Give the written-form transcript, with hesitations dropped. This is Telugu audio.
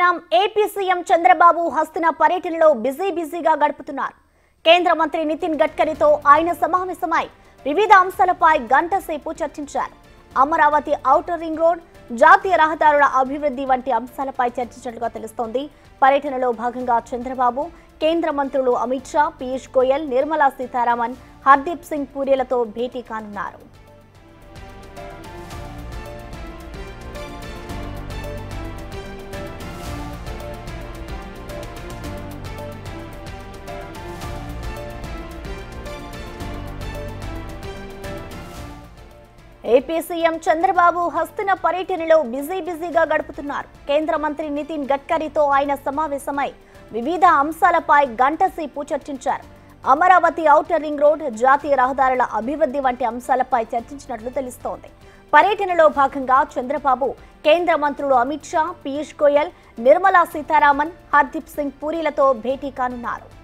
ఉన్నాం. ఏపీ సీఎం చంద్రబాబు హస్తిన పర్యటనలో బిజీగా గడుపుతున్నారు. కేంద్ర మంత్రి నితిన్ గడ్కరీతో ఆయన సమావేశమై వివిధ అంశాలపై గంట సేపు చర్చించారు. అమరావతి ఔటర్ రింగ్ రోడ్, జాతీయ రహదారుల అభివృద్ధి వంటి అంశాలపై చర్చించినట్లుగా తెలుస్తోంది. పర్యటనలో భాగంగా చంద్రబాబు కేంద్ర మంత్రులు అమిత్ షా, పీయూష్ గోయల్, నిర్మలా సీతారామన్, హర్దీప్ సింగ్ పూరీలతో భేటీ కానున్నారు. ఏపీ సీఎం చంద్రబాబు హస్తిన పర్యటనలో బిజీగా గడుపుతున్నారు. కేంద్ర మంత్రి నితిన్ గడ్కరీతో ఆయన సమావేశమై వివిధ అంశాలపై గంట సేపు చర్చించారు. అమరావతి ఔటర్ రింగ్ రోడ్, జాతీయ రహదారుల అభివృద్ధి వంటి అంశాలపై చర్చించినట్లు తెలుస్తోంది. పర్యటనలో భాగంగా చంద్రబాబు కేంద్ర మంత్రులు అమిత్ షా, పీయూష్ గోయల్, నిర్మలా సీతారామన్, హర్దీప్ సింగ్ పూరీలతో భేటీ కానున్నారు.